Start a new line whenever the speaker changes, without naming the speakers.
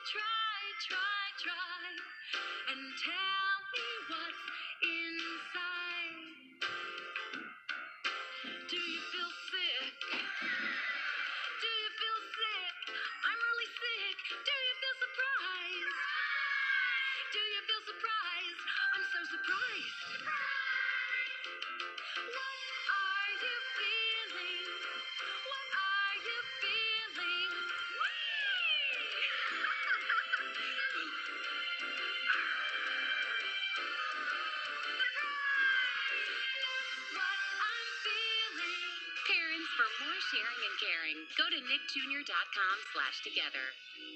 Try, and tell me what's inside. Do you feel sick? Do you feel sick? I'm really sick. Do you feel surprised? Do you feel surprised? I'm so surprised. What are you feeling? What are you feeling? What I'm feeling. Parents, for more sharing and caring, go to nickjr.com/together.